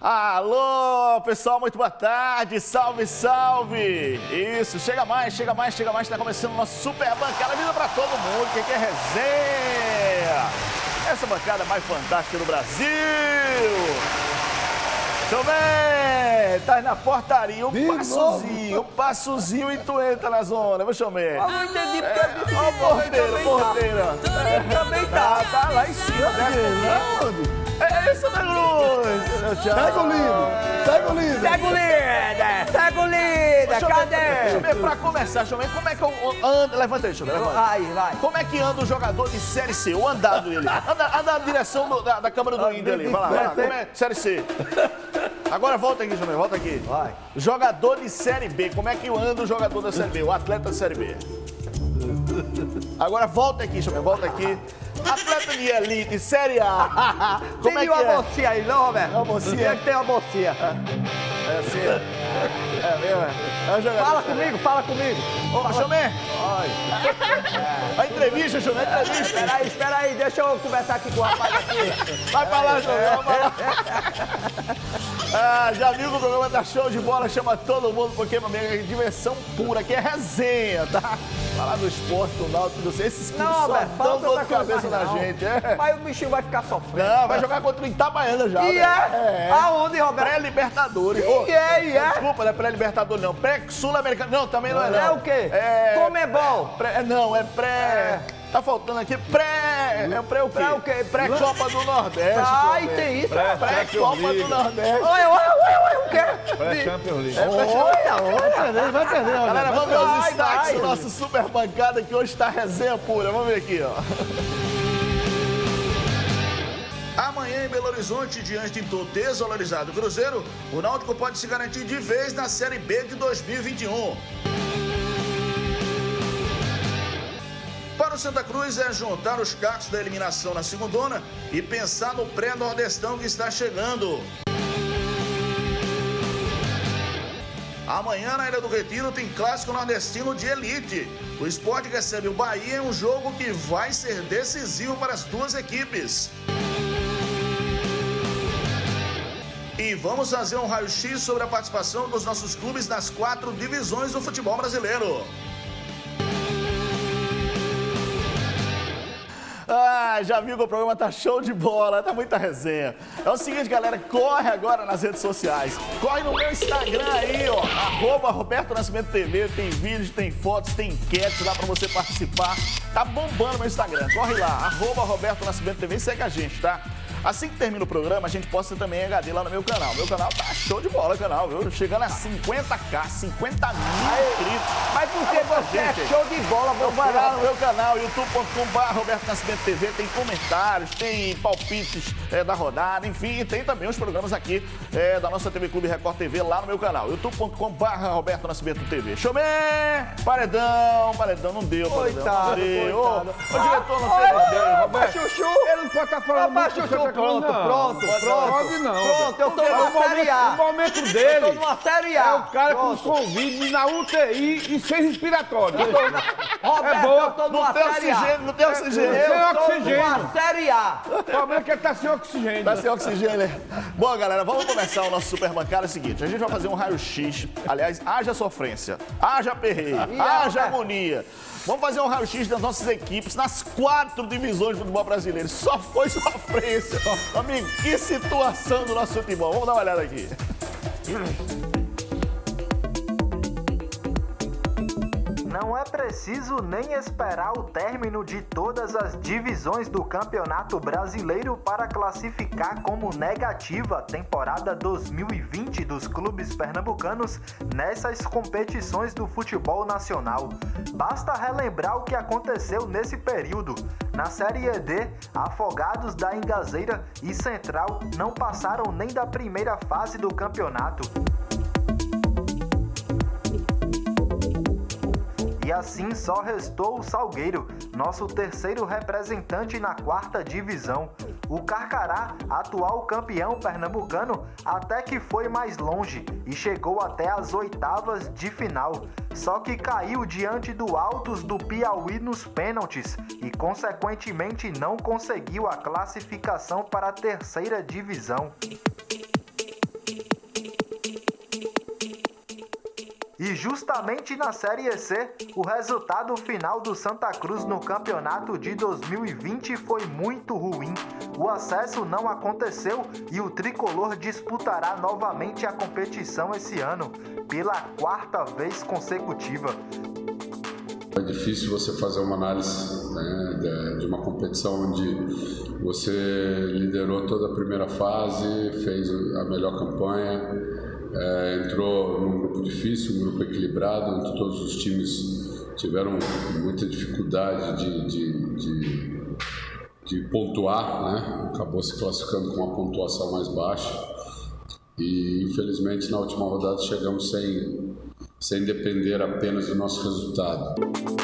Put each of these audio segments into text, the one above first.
Alô, pessoal, muito boa tarde, salve, salve! Isso, chega mais, tá começando o nosso super bancada, vida pra todo mundo, que é resenha! Essa bancada mais fantástica do Brasil! Deixa eu ver, tá na portaria, um passozinho e tu entra na zona, deixa eu ver. Eu não entendi porque eu disse. Ó o porteiro. Também tá lá em cima, né? É isso, Negruz! Pega o líder! Segue o líder! Cadê? Pra começar, deixa eu ver como é que eu ando. Levanta aí, deixa eu ver. Vai. Como é que anda o jogador de Série C? O andado dele. Anda na direção da câmara do Índio ali. Vai lá. Como é? Série C. Agora volta aqui, Júnior, volta aqui. Vai. Jogador de Série B. Como é que anda o jogador da Série B? O atleta da Série B. Agora volta aqui, Júnior, volta aqui. Atleta de elite, Série A. Como é que uma é? mocinha aí, não, Roberto? Uma mocinha? Tem que ter uma mocinha. É assim. É mesmo, é um jogador. Fala comigo. Ô, Chomé. A entrevista, Chomé, a entrevista. Espera aí, deixa eu conversar aqui com o rapaz aqui. Vai pra lá, Chomé, vai pra lá. Ah, já viu que o programa tá show de bola, chama todo mundo, porque, meu amigo, é diversão pura, aqui é resenha, tá? Falar do esporte, do náutico, esses que Não, só Roberto, dão dor de fala cabeça na não. gente, é. Mas o bichinho vai ficar sofrendo. Não, vai jogar contra o Itabaiana já, E né? Aonde, Roberto? Pré-Libertadores. Desculpa, não é pré-Libertadores, não. Pré-Sul-Americano. Não, também não é, não. É o quê? Comebol. Não, é pré... Tá faltando aqui pré... É o pré o quê? Pré o quê? Pré-Copa do Nordeste. Ai, tem isso? Pré-Copa do Nordeste. Olha, o quê? Pré-Champions League. Olha. Vai perder, Galera, vamos ver os destaques vai. do nosso super bancada, que hoje tá resenha pura. Vamos ver aqui, ó. Amanhã em Belo Horizonte, diante do desvalorizado Cruzeiro, o Náutico pode se garantir de vez na Série B de 2021. Para o Santa Cruz é juntar os cacos da eliminação na segundona e pensar no pré-nordestão que está chegando. Amanhã na Ilha do Retiro tem clássico nordestino de elite. O Sport recebe o Bahia em um jogo que vai ser decisivo para as duas equipes. E vamos fazer um raio-x sobre a participação dos nossos clubes nas 4 divisões do futebol brasileiro. Ah, já viu que o programa tá show de bola, tá muita resenha. É o seguinte, galera, corre agora nas redes sociais. Corre no meu Instagram aí, ó, @RobertoNascimentoTV. Tem vídeos, tem fotos, tem enquete lá pra você participar. Tá bombando meu Instagram, corre lá, @RobertoNascimentoTV, segue a gente, tá? Assim que termina o programa, a gente posta também HD lá no meu canal. Meu canal tá show de bola, canal, viu? Chegando a 50k, 50 mil inscritos. Mas por que você é show de bola? Então vai lá no meu canal, youtube.com/RobertoNascimentoTV, tem comentários, tem palpites da rodada, enfim, e tem também os programas aqui da nossa TV Clube Record TV lá no meu canal, youtube.com/RobertoNascimentoTV. Chomé! Paredão, não deu, paredão. Não deu. O diretor não fez ideia, Roberto. Chuchu! Ele não pode estar falando muito do Santa Cruz, Pronto, Pode não. Pronto, eu tô numa Série A. O momento Eu tô dele numa Série é A. o cara com Covid na UTI e sem respiratório. Roberto, boa. eu tô numa Não tem Série A. oxigênio, não tem oxigênio. Sem Eu tô oxigênio. numa Série A. O problema é que ele tá sem oxigênio. Tá sem oxigênio, né? Bom, galera, vamos começar o nosso super bancada. É o seguinte, a gente vai fazer um raio-x. Aliás, haja sofrência, haja perreio, haja agonia. Vamos fazer um raio-x das nossas equipes nas 4 divisões do futebol brasileiro. Só foi sofrência. Amigo, que situação do nosso futebol. Vamos dar uma olhada aqui. Não é preciso nem esperar o término de todas as divisões do Campeonato Brasileiro para classificar como negativa a temporada 2020 dos clubes pernambucanos nessas competições do futebol nacional. Basta relembrar o que aconteceu nesse período. Na Série D, Afogados da Ingazeira e Central não passaram nem da primeira fase do campeonato. E assim só restou o Salgueiro, nosso terceiro representante na 4ª divisão. O Carcará, atual campeão pernambucano, até que foi mais longe e chegou até as 8ª de final. Só que caiu diante do Altos do Piauí nos pênaltis e, consequentemente, não conseguiu a classificação para a 3ª divisão. E justamente na Série C, o resultado final do Santa Cruz no campeonato de 2020 foi muito ruim. O acesso não aconteceu e o tricolor disputará novamente a competição esse ano, pela 4ª vez consecutiva. É difícil você fazer uma análise, né, de uma competição onde você liderou toda a primeira fase, fez a melhor campanha, entrou num grupo difícil, um grupo equilibrado, onde todos os times tiveram muita dificuldade de pontuar, né? Acabou se classificando com uma pontuação mais baixa e infelizmente na última rodada chegamos sem depender apenas do nosso resultado.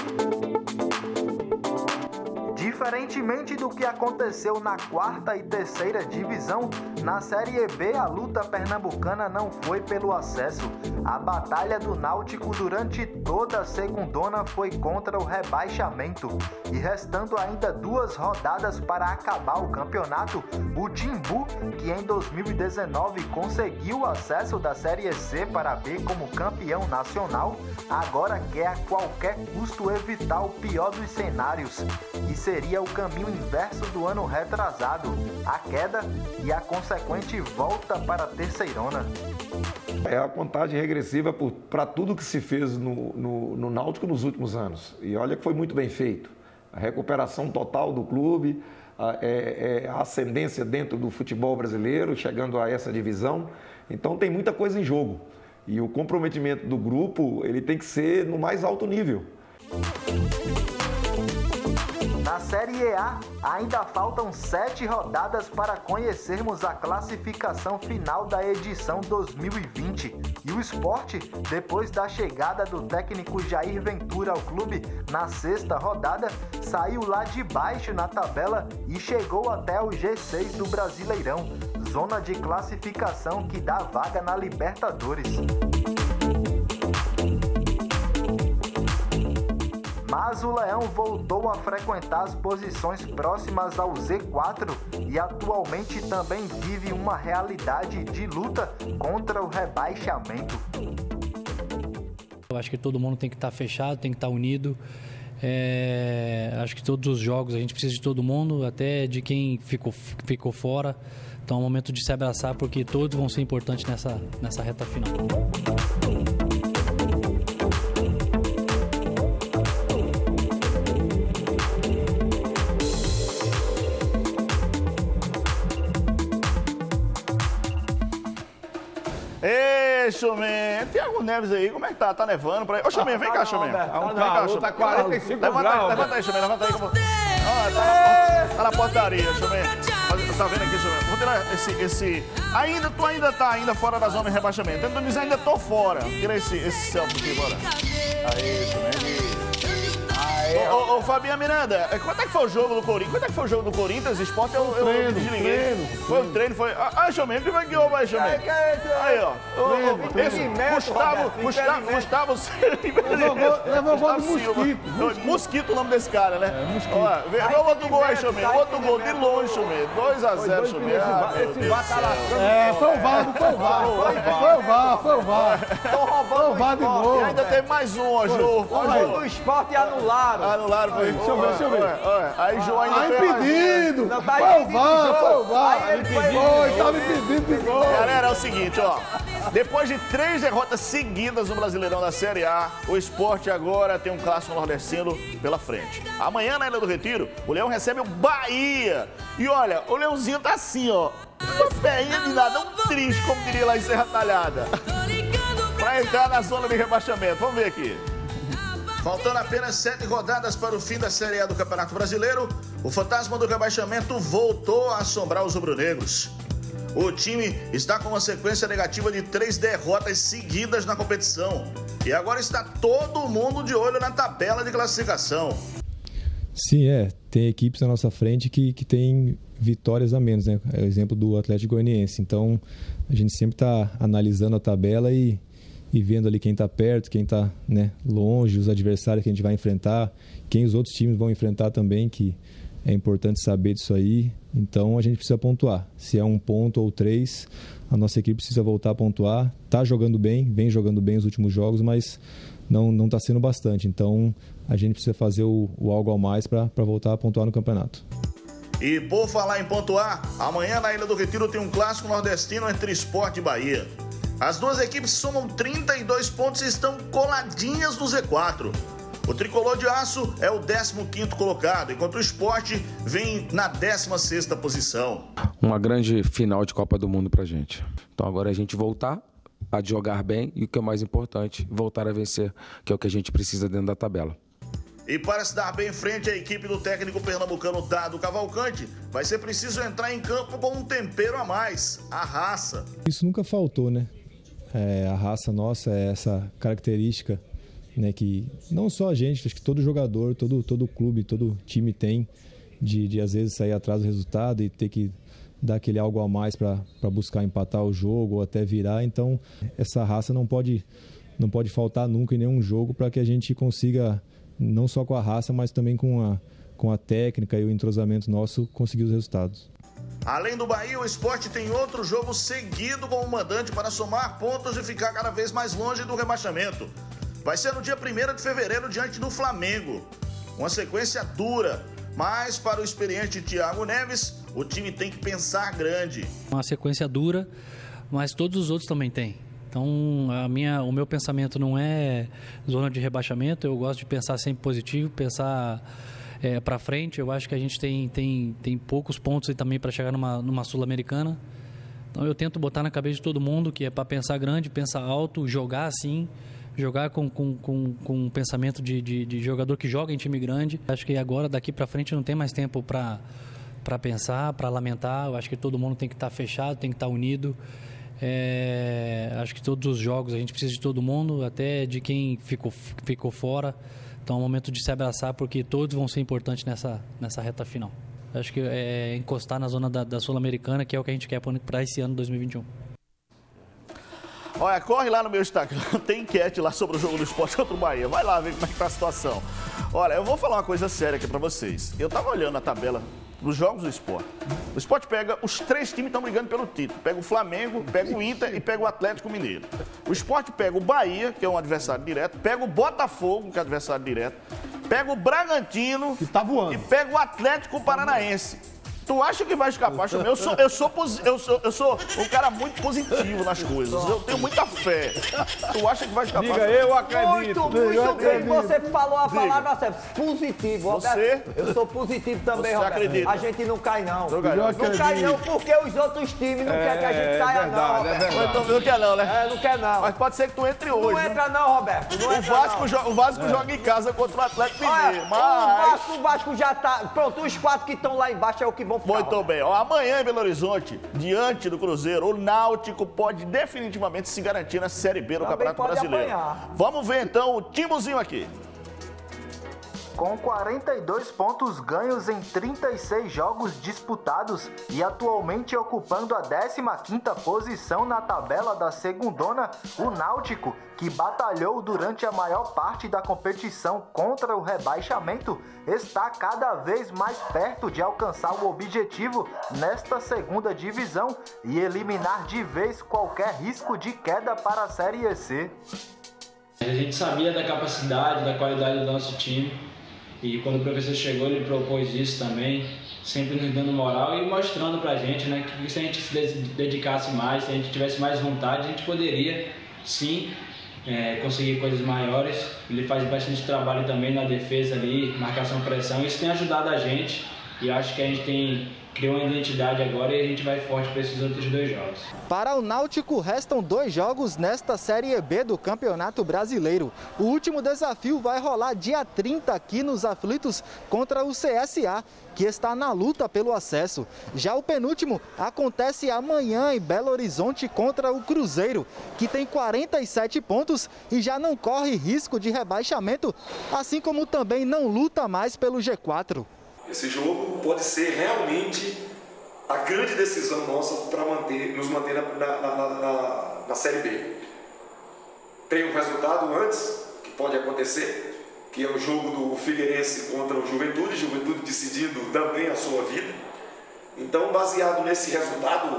Diferentemente do que aconteceu na 4ª e 3ª divisão, na Série B a luta pernambucana não foi pelo acesso. A batalha do Náutico durante toda a segundona foi contra o rebaixamento. E restando ainda 2 rodadas para acabar o campeonato, o Timbu, que em 2019 conseguiu o acesso da Série C para B como campeão nacional, agora quer a qualquer custo evitar o pior dos cenários, que seria o caminho inverso do ano retrasado, a queda e a consequente volta para a terceirona. É a contagem regressiva para tudo que se fez no Náutico nos últimos anos. E olha que foi muito bem feito. A recuperação total do clube, a ascendência dentro do futebol brasileiro, chegando a essa divisão. Então tem muita coisa em jogo. E o comprometimento do grupo, ele tem que ser no mais alto nível. Na Série A, ainda faltam 7 rodadas para conhecermos a classificação final da edição 2020. E o Sport, depois da chegada do técnico Jair Ventura ao clube na 6ª rodada, saiu lá de baixo na tabela e chegou até o G6 do Brasileirão, zona de classificação que dá vaga na Libertadores. Mas o Leão voltou a frequentar as posições próximas ao Z4 e atualmente também vive uma realidade de luta contra o rebaixamento. Eu acho que todo mundo tem que estar fechado, tem que estar unido. Acho que todos os jogos a gente precisa de todo mundo, até de quem ficou fora. Então é um momento de se abraçar porque todos vão ser importantes nessa reta final. Ei, Chumé, Thiago Neves aí, como é que tá? Tá nevando por aí? Ô, Chumé, vem cá, Chumé. Tá 45 graus. Levanta aí, Chumé, levanta aí. Tá na portaria, Chumé. Tá vendo aqui, Chumé? Vou tirar esse... Tu ainda tá fora da zona de rebaixamento. Tentando dizer, ainda tô fora. Tira esse selfie aqui, bora. Aí, Chumé. Ô, Fabinho Miranda, quanto é que foi o jogo do Corinthians? Quanto é que foi o jogo do Corinthians? Esporte eu desliguei. Foi um treino, foi... Ah, Chumé, que vai que houve aí, Chumé? Aí, ó. Gustavo Levou gol do Mosquito. Mosquito o nome desse cara, né? Mosquito. Vê o outro gol aí, Chumé. Outro gol de longe, Chumé. 2-0, Chumé. Esse VAR tá lá. Foi o VAR, não foi o VAR. Foi o VAR. Foi o VAR de novo. E ainda tem mais um, ó, Jô. O gol do Esporte anularam. Anularam, foi. Deixa eu ver. Aí, Jô ainda Tá impedido. Foi o VAR. Tava impedido de gol. Galera, é o seguinte, ó. Depois de 3 derrotas seguidas no Brasileirão da Série A, o Sport agora tem um clássico nordestino pela frente. Amanhã, na Ilha do Retiro, o Leão recebe o Bahia. E olha, o Leãozinho tá assim, ó. Uma peinha de nada, um triste, como diria lá em Serra Talhada. Pra entrar na zona de rebaixamento. Vamos ver aqui. Faltando apenas 7 rodadas para o fim da Série A do Campeonato Brasileiro, o fantasma do rebaixamento voltou a assombrar os rubro-negros. O time está com uma sequência negativa de 3 derrotas seguidas na competição. E agora está todo mundo de olho na tabela de classificação. Sim, tem equipes na nossa frente que tem vitórias a menos, né? É o exemplo do Atlético Goianiense. Então, a gente sempre está analisando a tabela e vendo ali quem está perto, quem está, né, longe, os adversários que a gente vai enfrentar, quem os outros times vão enfrentar também, que É importante saber disso aí, então a gente precisa pontuar. Se é 1 ponto ou 3, a nossa equipe precisa voltar a pontuar. Está jogando bem, vem jogando bem os últimos jogos, mas não está sendo bastante. Então a gente precisa fazer o algo a mais para voltar a pontuar no campeonato. E por falar em pontuar, amanhã na Ilha do Retiro tem um clássico nordestino entre Sport e Bahia. As duas equipes somam 32 pontos e estão coladinhas no Z4. O Tricolor de Aço é o 15º colocado, enquanto o Sport vem na 16ª posição. Uma grande final de Copa do Mundo pra gente. Então agora a gente voltar a jogar bem e o que é mais importante, voltar a vencer, que é o que a gente precisa dentro da tabela. E para se dar bem frente à equipe do técnico pernambucano Dado Cavalcante, vai ser preciso entrar em campo com um tempero a mais, a raça. Isso nunca faltou, né? A raça nossa é essa característica, né, que não só a gente, acho que todo jogador, todo clube, todo time tem, de às vezes sair atrás do resultado e ter que dar aquele algo a mais para buscar empatar o jogo ou até virar. Então essa raça não pode faltar nunca em nenhum jogo para que a gente consiga, não só com a raça, mas também com a técnica e o entrosamento nosso, conseguir os resultados. Além do Bahia, o Sport tem outro jogo seguido com o mandante para somar pontos e ficar cada vez mais longe do rebaixamento. Vai ser no dia 1º de fevereiro diante do Flamengo. Uma sequência dura, mas para o experiente Thiago Neves, o time tem que pensar grande. Uma sequência dura, mas todos os outros também têm. Então o meu pensamento não é zona de rebaixamento, eu gosto de pensar sempre positivo, pensar para frente. Eu acho que a gente tem poucos pontos aí também para chegar numa Sul-Americana. Então eu tento botar na cabeça de todo mundo que é para pensar grande, pensar alto, jogar assim, jogar com um pensamento de jogador que joga em time grande. Acho que agora, daqui para frente, não tem mais tempo para pensar, para lamentar. Eu acho que todo mundo tem que estar fechado, tem que estar unido. Acho que todos os jogos a gente precisa de todo mundo, até de quem ficou fora. Então é um momento de se abraçar, porque todos vão ser importantes nessa reta final. Acho que é encostar na zona da Sul-Americana, que é o que a gente quer para esse ano 2021. Olha, corre lá no meu Instagram, tem enquete lá sobre o jogo do Sport contra o Bahia. Vai lá ver como é que tá a situação. Olha, eu vou falar uma coisa séria aqui pra vocês. Eu tava olhando a tabela dos jogos do Sport. O Sport pega, os 3 times estão brigando pelo título. Pega o Flamengo, pega o Inter e pega o Atlético Mineiro. O Sport pega o Bahia, que é um adversário direto, pega o Botafogo, que é adversário direto, pega o Bragantino, que tá voando, e pega o Atlético Paranaense. Tu acha que vai escapar? Eu sou um cara muito positivo nas coisas. Eu tenho muita fé. Tu acha que vai escapar? Diga, eu acredito. Muito bem. Você falou a palavra certa. Positivo, Você? Eu sou positivo também, Você Roberto. acredita? A gente não cai, não. Não cai, não, porque os outros times não querem que a gente caia, não, Roberto. Não quer não, né? Não quer, não. Mas pode ser que tu entre hoje. Não entra, não, Roberto. O Vasco joga em casa contra o Atlético Mineiro. O Vasco já tá... Pronto, os 4 que estão lá embaixo é o que vão ficar. Muito bem. Ó, amanhã em Belo Horizonte, diante do Cruzeiro, o Náutico pode definitivamente se garantir na Série B do Campeonato Brasileiro. Apanhar. Vamos ver então o Timbuzinho aqui. Com 42 pontos ganhos em 36 jogos disputados e atualmente ocupando a 15ª posição na tabela da segundona, o Náutico, que batalhou durante a maior parte da competição contra o rebaixamento, está cada vez mais perto de alcançar o objetivo nesta segunda divisão e eliminar de vez qualquer risco de queda para a Série C. A gente sabia da capacidade, da qualidade do nosso time. E quando o professor chegou, ele propôs isso também, sempre nos dando moral e mostrando pra gente, né, que se a gente se dedicasse mais, se a gente tivesse mais vontade, a gente poderia, sim, conseguir coisas maiores. Ele faz bastante trabalho também na defesa ali, marcação, pressão, isso tem ajudado a gente e acho que a gente criou uma identidade agora e a gente vai forte para esses outros 2 jogos. Para o Náutico, restam 2 jogos nesta Série B do Campeonato Brasileiro. O último desafio vai rolar dia 30 aqui nos Aflitos contra o CSA, que está na luta pelo acesso. Já o penúltimo acontece amanhã em Belo Horizonte contra o Cruzeiro, que tem 47 pontos e já não corre risco de rebaixamento, assim como também não luta mais pelo G4. Esse jogo pode ser realmente a grande decisão nossa para nos manter na Série B. Tem um resultado antes, que pode acontecer, que é o jogo do Figueirense contra o Juventude decidindo também a sua vida. Então, baseado nesse resultado,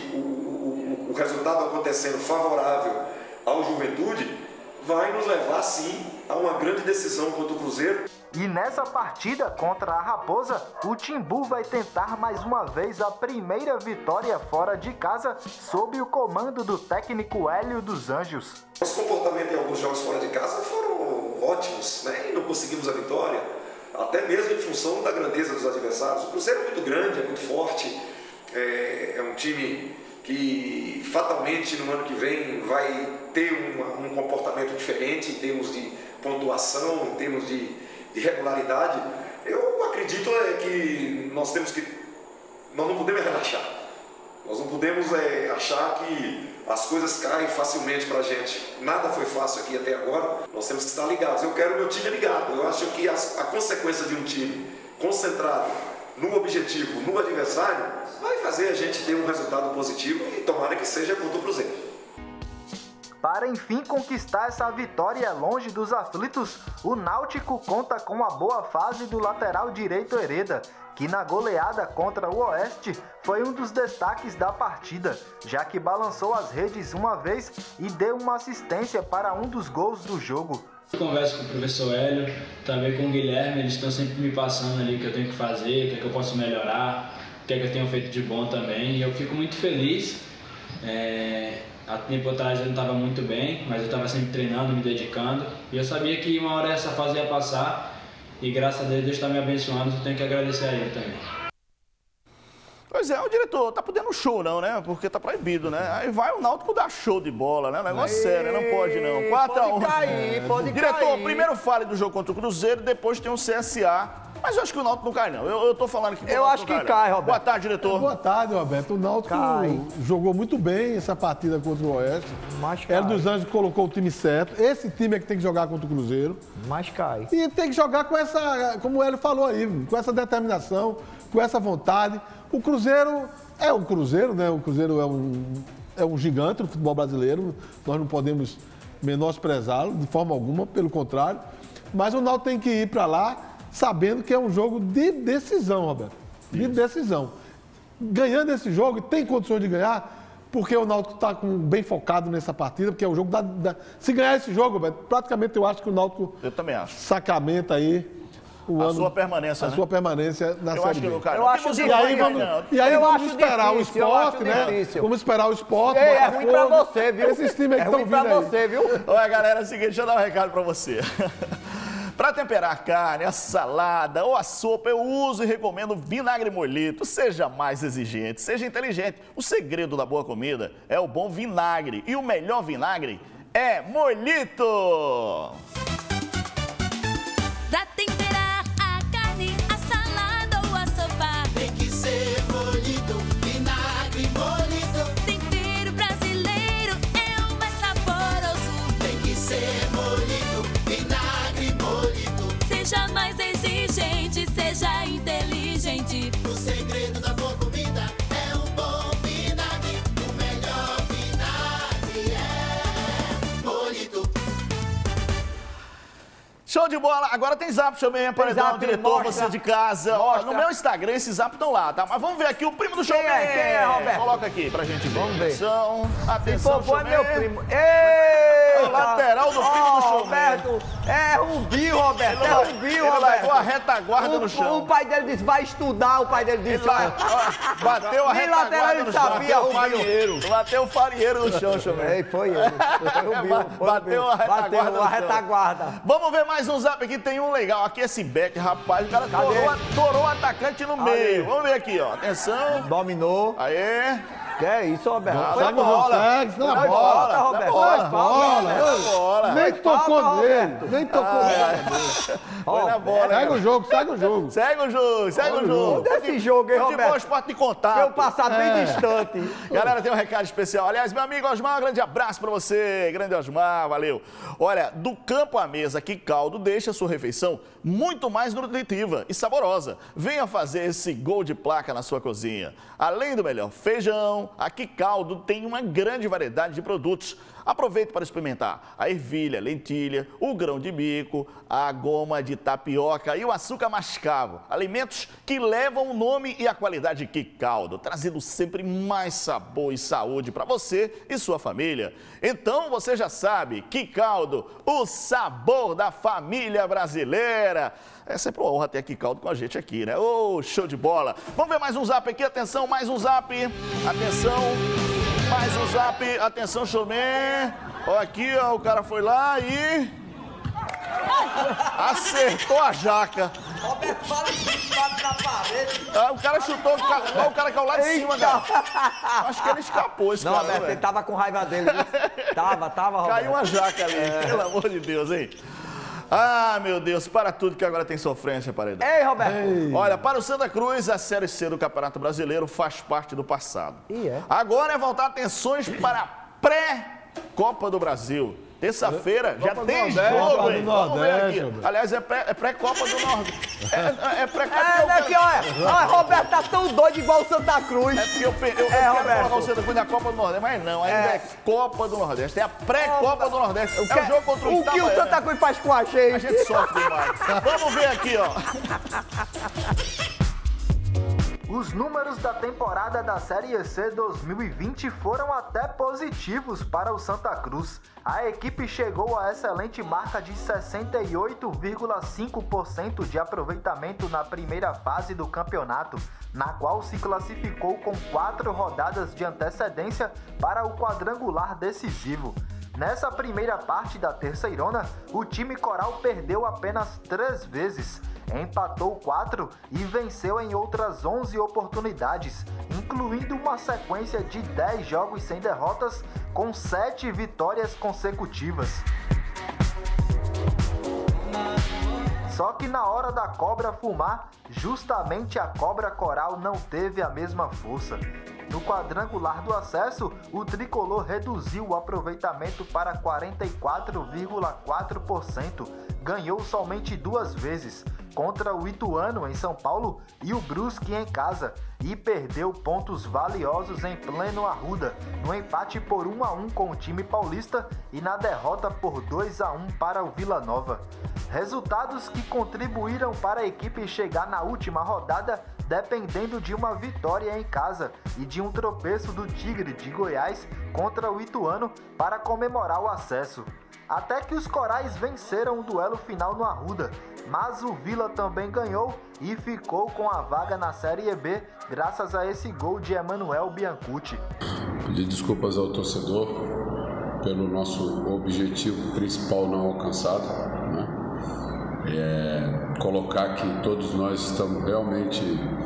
o resultado acontecendo favorável ao Juventude, vai nos levar sim a uma grande decisão contra o Cruzeiro. E nessa partida contra a Raposa, o Timbu vai tentar mais uma vez a primeira vitória fora de casa sob o comando do técnico Hélio dos Anjos. Nosso comportamento em alguns jogos fora de casa foram ótimos, né? E não conseguimos a vitória, até mesmo em função da grandeza dos adversários. O Cruzeiro é muito grande, é muito forte, é um time que fatalmente no ano que vem vai ter um comportamento diferente em termos de pontuação, em termos de regularidade. Eu acredito que nós não podemos relaxar. Nós não podemos achar que as coisas caem facilmente para a gente. Nada foi fácil aqui até agora. Nós temos que estar ligados. Eu quero meu time ligado. Eu acho que a consequência de um time concentrado no objetivo, no adversário, vai fazer a gente ter um resultado positivo e tomara que seja contra o Cruzeiro. Para enfim conquistar essa vitória longe dos aflitos, o Náutico conta com a boa fase do lateral direito Hereda, que na goleada contra o Oeste foi um dos destaques da partida, já que balançou as redes uma vez e deu uma assistência para um dos gols do jogo. Eu converso com o professor Hélio, também com o Guilherme, eles estão sempre me passando ali o que eu tenho que fazer, o que eu posso melhorar, o que eu tenho feito de bom também, e eu fico muito feliz. Há tempo atrás eu não estava muito bem, mas eu estava sempre treinando, me dedicando. E eu sabia que uma hora essa fase ia passar. E graças a Deus está me abençoando, eu tenho que agradecer a ele também. Pois é, o diretor, tá podendo show não, né? Porque tá proibido, né? Aí vai o Náutico dar show de bola, né? Negócio sério, não pode não. 4-1. Pode cair, pode diretor, cair. primeiro fale do jogo contra o Cruzeiro, depois tem o CSA. Mas eu acho que o Náutico não cai, não. Eu tô falando que eu acho que cai, Roberto. Boa tarde, diretor. Boa tarde, Roberto. O Náutico jogou muito bem essa partida contra o Oeste. Hélio dos Anjos colocou o time certo. Esse time é que tem que jogar contra o Cruzeiro. Mas cai. E tem que jogar com essa, como o Hélio falou aí, com essa determinação, com essa vontade. O Cruzeiro é um Cruzeiro, né? O Cruzeiro é um gigante do futebol brasileiro. Nós não podemos menosprezá-lo de forma alguma, pelo contrário. Mas o Náutico tem que ir para lá sabendo que é um jogo de decisão, Roberto. De decisão. Ganhando esse jogo, tem condições de ganhar, porque o Náutico está bem focado nessa partida, porque é o jogo se ganhar esse jogo, Roberto, praticamente eu acho que o Náutico sacramenta aí a sua permanência, a sua permanência na Série B. Eu acho difícil. E aí vamos esperar o esporte, né? Vamos esperar o esporte. É ruim pra você, viu? Esses times aí que estão vindo aí. É ruim pra você, viu? Olha, galera, é o seguinte, deixa eu dar um recado pra você. Para temperar a carne, a salada ou a sopa, eu uso e recomendo vinagre Molito. Seja mais exigente, seja inteligente. O segredo da boa comida é o bom vinagre. E o melhor vinagre é Molito. Pra temperar a carne, a salada ou a sopa, tem que ser Molito, vinagre Molito. Tempero brasileiro é o mais saboroso. Tem que ser Molito, vinagre Molito. Seja mais exigente, seja inteligente. O segredo da boa comida é um bom vinagre. O melhor vinagre é Molito. Show de bola! Agora tem zap também, Paredão, diretor, você de casa. Ó, no meu Instagram, esses zap estão lá, tá? Mas vamos ver aqui o primo do Showman. Quem é, Roberto? Coloca aqui pra gente ver. Vamos ver. Atenção, Se for é meu primo. É o lateral do primo do Showman. Roberto, é Rubinho, Roberto. É Rubinho, Ele Roberto. largou a retaguarda no chão. O pai dele disse, vai estudar, o pai dele disse. Bateu a retaguarda no chão. Bateu o farinheiro no chão, Showman. Foi ele. Foi Rubinho. Bateu a retaguarda no chão. Retaguarda. Vamos ver mais um zap aqui, tem um legal. Aqui esse back, rapaz, o cara torou o atacante no meio. Vamos ver aqui, ó. Atenção. Dominou. Aê. Que é isso, Roberto? Foi bola. Roberto. Nem tocou nele. Nem tocou nele. Foi na bola. Segue o jogo, segue o jogo. Segue o jogo, segue o jogo. Desse jogo, hein, Roberto? Futebol, esporte de contato. Eu passar bem distante. Galera, tem um recado especial. Aliás, meu amigo Osmar, um grande abraço pra você. Grande Osmar, valeu. Olha, do campo à mesa, que caldo deixa a sua refeição muito mais nutritiva e saborosa. Venha fazer esse gol de placa na sua cozinha. Além do melhor feijão, A Quicaldo tem uma grande variedade de produtos. Aproveite para experimentar a ervilha, lentilha, o grão de bico, a goma de tapioca e o açúcar mascavo. Alimentos que levam o nome e a qualidade Quicaldo, trazendo sempre mais sabor e saúde para você e sua família. Então você já sabe, Quicaldo, o sabor da família brasileira. É sempre uma honra ter a Quicaldo com a gente aqui, né? Ô, show de bola! Vamos ver mais um zap aqui, atenção, mais um zap. Atenção, mais um zap, atenção, showman. Ó, aqui, ó, o cara foi lá e... acertou a jaca. Roberto fala na parede. Ah, o cara chutou, o cara caiu lá de cima, cara. Acho que ele escapou, esse não, cara. Não, Roberto, ele tava com raiva dele. Tava, Roberto. Caiu uma jaca ali, pelo amor de Deus, hein? Ah, meu Deus, para tudo que agora tem sofrência, Paredão. Ei, Roberto. Ei. Olha, para o Santa Cruz, a Série C do Campeonato Brasileiro faz parte do passado. Agora é voltar atenções para a pré-Copa do Brasil. Terça-feira já tem jogo, hein? Vamos ver aqui. Aliás, é pré-Copa do Nordeste. É pré-Copa. Aqui, olha, Roberto tá tão doido igual o Santa Cruz. É porque eu quero colocar o Santa Cruz na Copa do Nordeste, mas não, ainda é Copa do Nordeste. É a pré-Copa do Nordeste. É o jogo contra o Itabaiana. O que o Santa Cruz faz com a gente? A gente sofre demais. Vamos ver aqui, ó. Os números da temporada da Série C 2020 foram até positivos para o Santa Cruz. A equipe chegou à excelente marca de 68,5% de aproveitamento na primeira fase do campeonato, na qual se classificou com 4 rodadas de antecedência para o quadrangular decisivo. Nessa primeira parte da terceirona, o time coral perdeu apenas 3 vezes, empatou 4 e venceu em outras 11 oportunidades, incluindo uma sequência de 10 jogos sem derrotas, com 7 vitórias consecutivas. Só que na hora da cobra fumar, justamente a cobra coral não teve a mesma força. No quadrangular do acesso, o tricolor reduziu o aproveitamento para 44,4%, ganhou somente 2 vezes, contra o Ituano em São Paulo e o Brusque em casa, e perdeu pontos valiosos em pleno Arruda, no empate por 1-1 com o time paulista e na derrota por 2-1 para o Vila Nova. Resultados que contribuíram para a equipe chegar na última rodada dependendo de uma vitória em casa e de um tropeço do Tigre de Goiás contra o Ituano para comemorar o acesso. Até que os corais venceram o duelo final no Arruda, mas o Vila também ganhou e ficou com a vaga na Série B graças a esse gol de Emanuel Biancucci. Pedir desculpas ao torcedor pelo nosso objetivo principal não alcançado, né? Colocar que todos nós estamos realmente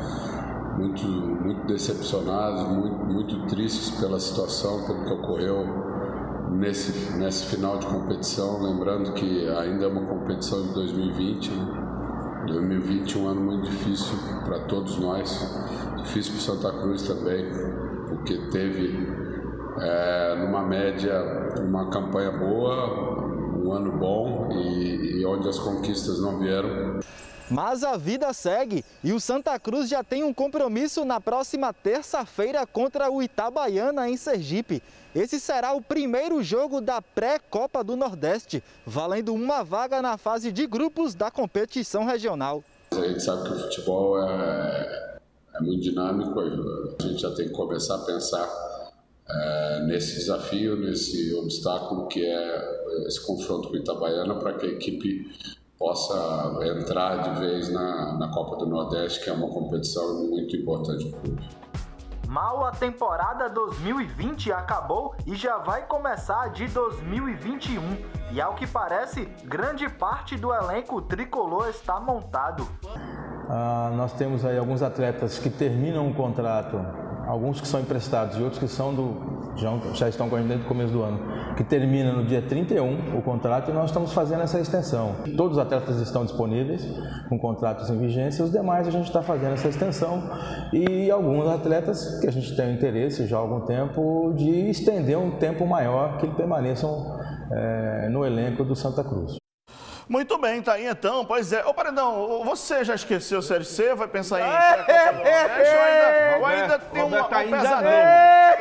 muito decepcionados, muito tristes pela situação, pelo que ocorreu nesse final de competição, lembrando que ainda é uma competição de 2020, né? 2020 é um ano muito difícil para todos nós, difícil para o Santa Cruz também, porque teve numa média uma campanha boa, um ano bom e onde as conquistas não vieram. Mas a vida segue e o Santa Cruz já tem um compromisso na próxima terça-feira contra o Itabaiana em Sergipe. Esse será o primeiro jogo da pré-Copa do Nordeste, valendo uma vaga na fase de grupos da competição regional. A gente sabe que o futebol é muito dinâmico, a gente já tem que começar a pensar nesse desafio, nesse obstáculo que é esse confronto com o Itabaiana, para que a equipe possa entrar de vez na Copa do Nordeste, que é uma competição muito importante para o clube. Mal a temporada 2020 acabou e já vai começar a de 2021. E ao que parece, grande parte do elenco tricolor está montado. Nós temos aí alguns atletas que terminam o contrato, alguns que são emprestados e outros que são já estão com a gente desde o começo do ano, que termina no dia 31 o contrato, e nós estamos fazendo essa extensão. Todos os atletas estão disponíveis, com contratos em vigência, e os demais a gente está fazendo essa extensão, e alguns atletas que a gente tem interesse já há algum tempo de estender um tempo maior, que eles permaneçam no elenco do Santa Cruz. Muito bem, tá aí então. Pois é. Ô, Paredão, você já esqueceu o Série C? Vai pensar em pré-Copa do Nordeste ou ainda tem um pesadelo? Tem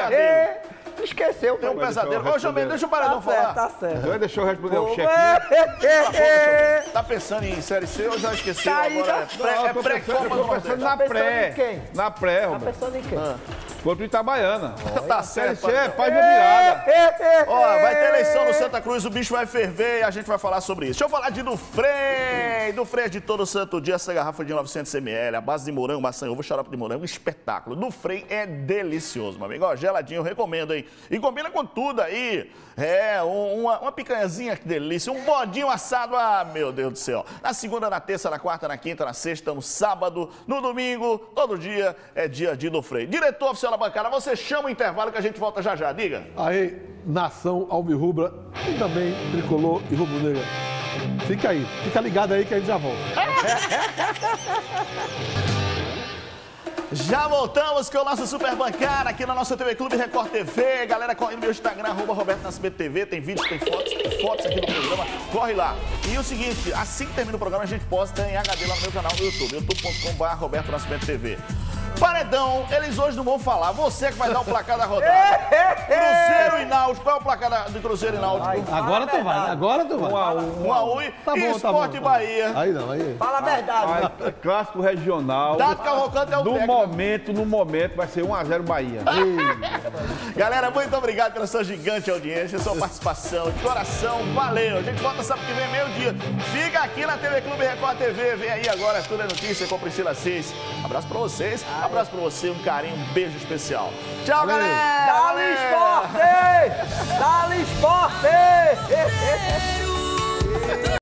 pesadelo. Esqueceu. Tem um pesadelo. Ô, Jomem, deixa o Paredão falar. Tá certo. Deixa eu responder o chefe. Tá pensando em Série C ou já esqueceu? Agora é pré-Copa do Nordeste. Na pré. Na pré, Tá pensando em quem? Contra o Itabaiana. Tá certo. Série C é paz de virada. Ó, vai ter eleição no Santa Cruz, o bicho vai ferver e a gente vai falar sobre isso. Deixa eu falar de Dufresne. Dufresne de todo santo dia, essa garrafa de 900 ml, a base de morango, maçã, ovo, xarope de morango, um espetáculo. Dufresne é delicioso, meu amigo. Ó, geladinho, eu recomendo, hein? E combina com tudo aí. Uma picanhazinha, que delícia. Um bodinho assado, meu Deus do céu. Na segunda, na terça, na quarta, na quinta, na sexta, no sábado, no domingo, todo dia é dia de Dufresne. Diretor oficial da bancada, você chama o intervalo que a gente volta já já, diga. Aí, nação alvirrubra e também tricolor e rubro-negra. Fica aí, fica ligado aí que a gente já volta. Já voltamos com o nosso Super Bancada aqui na nossa TV Clube Record TV. Galera, corre no meu Instagram, @RobertoNascimento.tv. Tem vídeos, tem fotos aqui no programa. Corre lá. E o seguinte, assim que termina o programa, a gente posta em HD lá no meu canal no YouTube, youtube.com/RobertoNascimento.tv. Paredão, eles hoje não vão falar. Você que vai dar o placar da rodada. Cruzeiro e Náutico. Qual é o placar do Cruzeiro e Náutico? Agora tu vai, agora tu vai. 1 a 1 e Tá bom, Sport e Bahia. Aí não, aí. Fala a verdade. Clássico regional. Dado Cavalcante é o técnico. No momento, vai ser 1 a 0 Bahia. Galera, muito obrigado pela sua gigante audiência, sua participação, de coração, valeu. A gente volta sábado que vem, meio-dia. Fica aqui na TV Clube Record TV. Vem aí agora, Tudo é Notícia com Priscila Cis. Abraço pra vocês, abraço pra você, um carinho, um beijo especial. Tchau, galera! Dá-lhe esporte! Dá-lhe esporte!